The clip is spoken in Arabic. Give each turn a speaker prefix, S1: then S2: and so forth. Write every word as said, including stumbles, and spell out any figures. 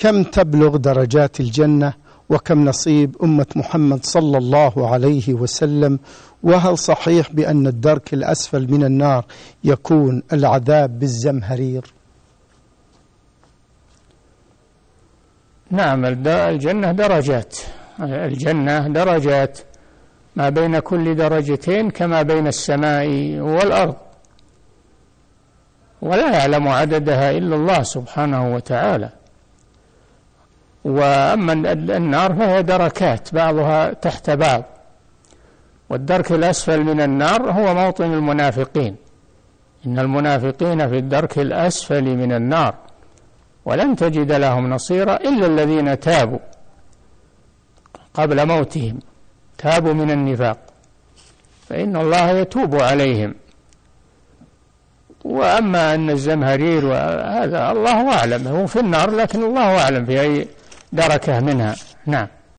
S1: كم تبلغ درجات الجنة، وكم نصيب أمة محمد صلى الله عليه وسلم؟ وهل صحيح بأن الدرك الأسفل من النار يكون العذاب بالزمهرير؟
S2: نعم، الجنة درجات، الجنة درجات، ما بين كل درجتين كما بين السماء والأرض، ولا يعلم عددها إلا الله سبحانه وتعالى. وأما النار فهي دركات بعضها تحت بعض، والدرك الأسفل من النار هو موطن المنافقين، إن المنافقين في الدرك الأسفل من النار ولن تجد لهم نصيرا إلا الذين تابوا قبل موتهم، تابوا من النفاق فإن الله يتوب عليهم. وأما أن الزمهرير وهذا الله أعلم، هو في النار لكن الله أعلم في أي دركة منها. نعم.